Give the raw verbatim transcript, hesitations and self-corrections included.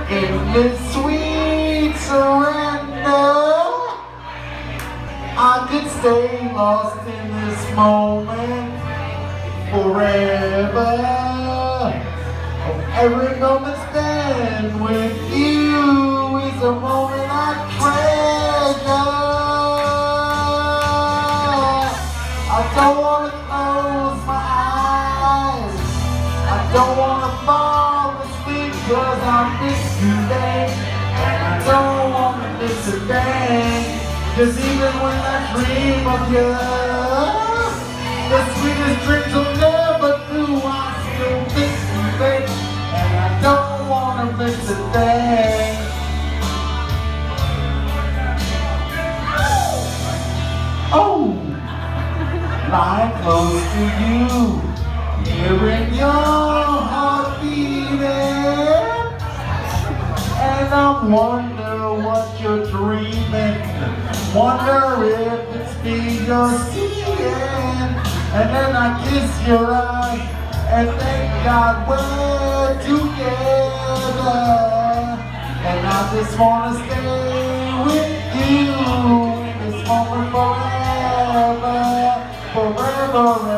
In this sweet surrender, I could stay lost in this moment forever. Oh, every moment spent with you is a moment I treasure. I don't want to close my eyes, I don't want to fall asleep, cause I miss you, babe, and I don't want to miss a thing. Cause even when I dream of you, the sweetest dreams will never do. I still miss you, babe, and I don't want to miss a thing. Oh, lying close to you, hearing your heart beating, and I wonder what you're dreaming. Wonder if it's me you're seeing. And then I kiss your eyes, and thank God we're together. And I just wanna stay with you in this moment forever, forever.